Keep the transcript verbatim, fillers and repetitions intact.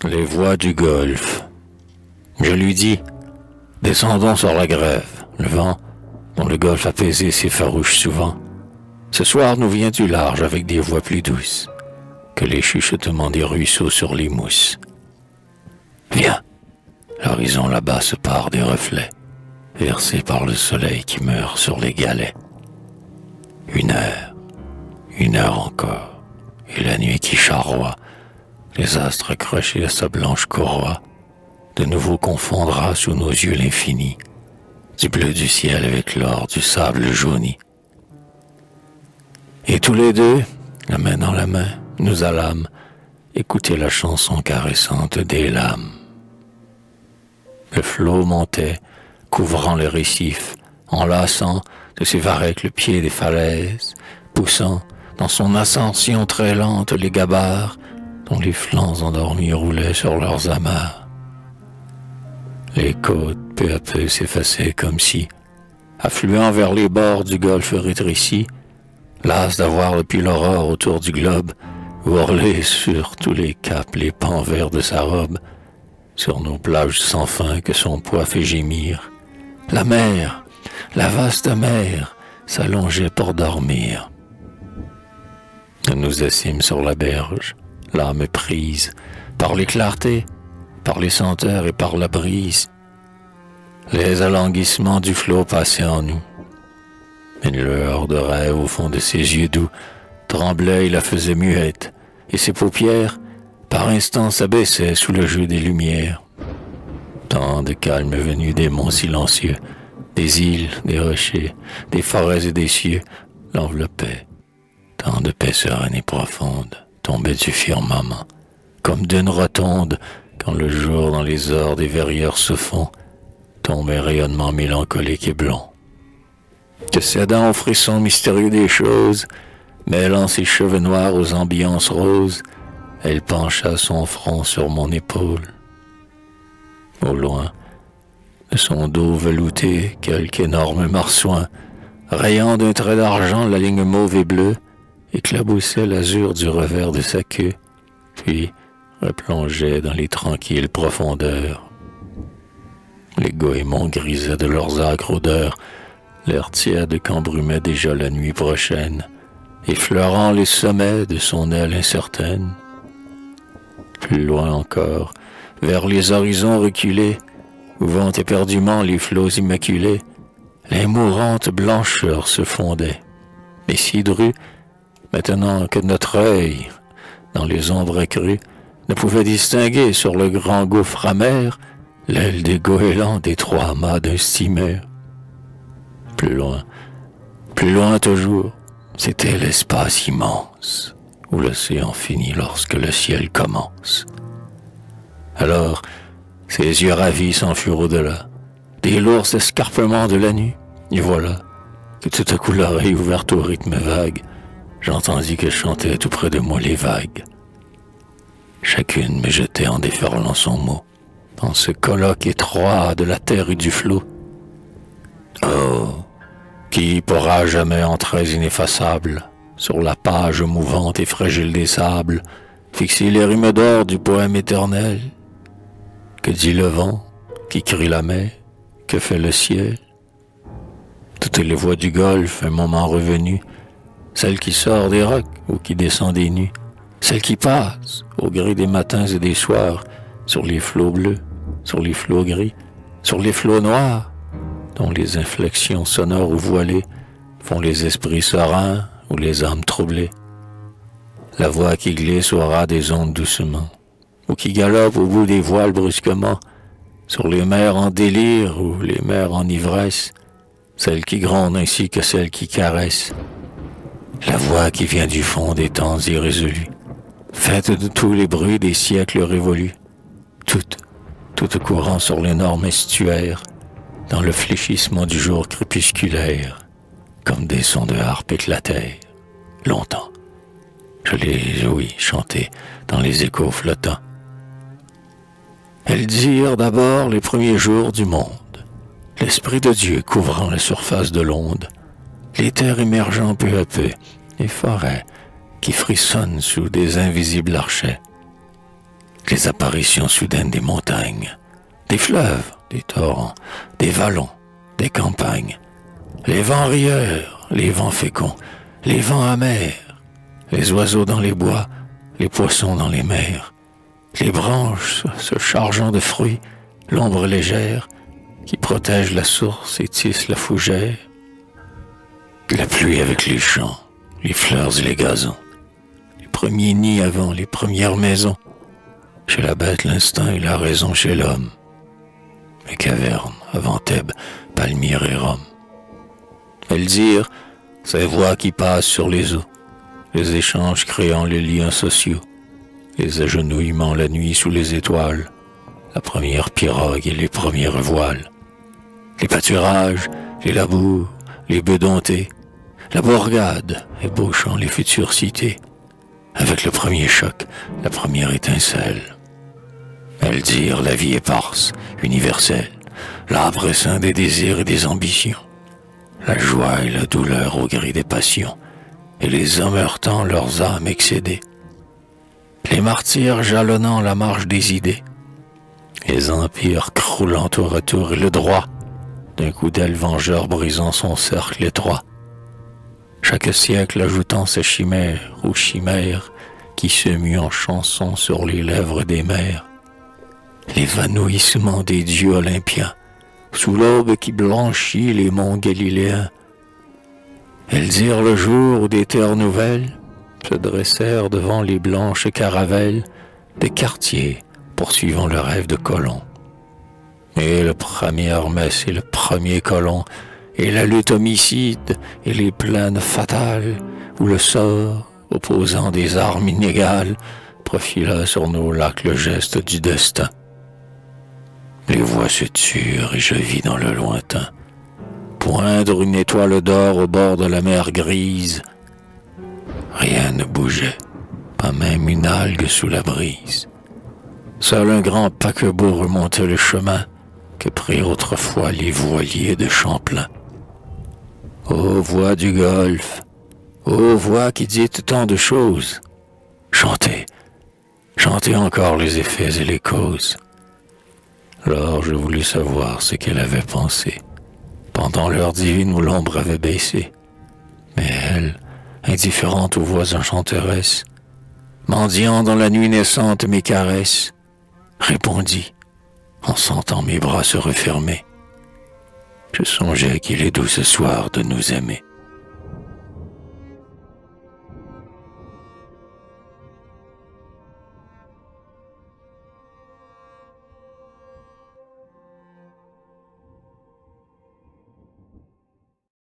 Les voix du golfe. Je lui dis, descendons sur la grève. Le vent, dont le golfe apaisé s'effarouche souvent. Ce soir nous vient du large avec des voix plus douces que les chuchotements des ruisseaux sur les mousses. Viens, l'horizon là-bas se part des reflets, versés par le soleil qui meurt sur les galets. Une heure, une heure encore, et la nuit qui charroie, les astres accrochés à sa blanche courroie, de nouveau confondra sous nos yeux l'infini, du bleu du ciel avec l'or du sable jauni. Et tous les deux, la main dans la main, nous allâmes écouter la chanson caressante des lames. Le flot montait, couvrant les récifs, enlaçant de ses varechs le pied des falaises, poussant dans son ascension très lente les gabarres dont les flancs endormis roulaient sur leurs amarres. Les côtes peu à peu s'effaçaient comme si, affluant vers les bords du golfe rétréci, las d'avoir depuis l'aurore autour du globe, ourler sur tous les caps les pans verts de sa robe, sur nos plages sans fin que son poids fait gémir. La mer, la vaste mer, s'allongeait pour dormir. Nous nous assîmes sur la berge, l'âme prise, par les clartés, par les senteurs et par la brise. Les alanguissements du flot passaient en nous. Une lueur de rêve au fond de ses yeux doux tremblait et la faisait muette, et ses paupières, par instants, s'abaissaient sous le jeu des lumières. Tant de calme venu des monts silencieux, des îles, des rochers, des forêts et des cieux l'enveloppaient. Tant de paix sereine et profonde tombait du firmament, comme d'une rotonde, quand le jour dans les ors des verrières se fond, tombe un rayonnement mélancolique et blond. Que cédant au frisson mystérieux des choses, mêlant ses cheveux noirs aux ambiances roses, elle pencha son front sur mon épaule. Au loin, de son dos velouté, quelque énorme marsouin, rayant d'un trait d'argent la ligne mauve et bleue, éclaboussait l'azur du revers de sa queue, puis replongeait dans les tranquilles profondeurs. Les goémons grisaient de leurs âcres odeurs, l'air tiède qu'embrumait déjà la nuit prochaine, effleurant les sommets de son aile incertaine. Plus loin encore, vers les horizons reculés, où vont éperdument les flots immaculés, les mourantes blancheurs se fondaient. Et Cidru, maintenant que notre œil, dans les ombres accrues, ne pouvait distinguer sur le grand gouffre amer l'aile des goélands des trois mâts d'un steamer. Plus loin, plus loin toujours, c'était l'espace immense, où l'océan finit lorsque le ciel commence. Alors, ses yeux ravis s'enfurent au-delà, des lourds escarpements de la nuit, et voilà que tout à coup l'oreille ouverte au rythme vague, j'entendis qu'elle chantait tout près de moi les vagues. Chacune me jetait en déferlant son mot, dans ce colloque étroit de la terre et du flot. Oh, qui pourra jamais en traits ineffaçables, sur la page mouvante et fragile des sables, fixer les rimes d'or du poème éternel? Que dit le vent? Qui crie la mer? Que fait le ciel? Toutes les voix du golfe, un moment revenu, celle qui sort des rocs ou qui descend des nues, celle qui passe, au gré des matins et des soirs, sur les flots bleus, sur les flots gris, sur les flots noirs, dont les inflexions sonores ou voilées font les esprits sereins ou les âmes troublées. La voix qui glisse au ras des ondes doucement, ou qui galope au bout des voiles brusquement, sur les mers en délire ou les mers en ivresse, celle qui gronde ainsi que celle qui caresse. La voix qui vient du fond des temps irrésolus, faite de tous les bruits des siècles révolus, toute, toute courant sur l'énorme estuaire, dans le fléchissement du jour crépusculaire, comme des sons de harpe éclatèrent, longtemps. Je les ouïs chanter dans les échos flottants. Elles dirent d'abord les premiers jours du monde, l'Esprit de Dieu couvrant la surface de l'onde, les terres émergeant peu à peu, les forêts qui frissonnent sous des invisibles archets. les apparitions soudaines des montagnes, des fleuves, des torrents, des vallons, des campagnes, les vents rieurs, les vents féconds, les vents amers, les oiseaux dans les bois, les poissons dans les mers, les branches se chargeant de fruits, l'ombre légère qui protège la source et tisse la fougère, la pluie avec les champs, les fleurs et les gazons, les premiers nids avant les premières maisons, chez la bête l'instinct et la raison chez l'homme, les cavernes avant Thèbes, Palmyre et Rome. Elzire, ces voix qui passent sur les eaux, les échanges créant les liens sociaux, les agenouillements la nuit sous les étoiles, la première pirogue et les premières voiles, les pâturages, les labours, les bœufs domptés, la bourgade ébauchant les futures cités, avec le premier choc, la première étincelle. Elzire, la vie éparse, universelle, l'arbre sain des désirs et des ambitions, la joie et la douleur au gris des passions, et les hommes heurtant leurs âmes excédées, les martyrs jalonnant la marche des idées, les empires croulant tour à tour et le droit, d'un coup d'aile vengeur brisant son cercle étroit, chaque siècle ajoutant sa chimère aux chimères qui se muent en chansons sur les lèvres des mers, l'évanouissement des dieux olympiens, sous l'aube qui blanchit les monts galiléens. Elzire, le jour où des terres nouvelles se dressèrent devant les blanches caravelles des quartiers poursuivant le rêve de colons. Et le premier messe et le premier colon, et la lutte homicide et les plaines fatales où le sort, opposant des armes inégales, profila sur nos lacs le geste du destin. Les voix se turent et je vis dans le lointain poindre une étoile d'or au bord de la mer grise. Rien ne bougeait, pas même une algue sous la brise. Seul un grand paquebot remontait le chemin que prirent autrefois les voiliers de Champlain. Ô voix du golfe, ô voix qui dites tant de choses, chantez, chantez encore les effets et les causes. Alors je voulus savoir ce qu'elle avait pensé, pendant l'heure divine où l'ombre avait baissé. Mais elle, indifférente aux voix enchanteresses, mendiant dans la nuit naissante mes caresses, répondit, en sentant mes bras se refermer. Je songeais qu'il est doux ce soir de nous aimer.